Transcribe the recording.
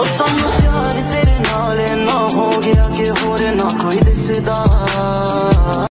ओ सानू प्यार तेरे नाल ना हो गया कि होर ना कोई दिसदा।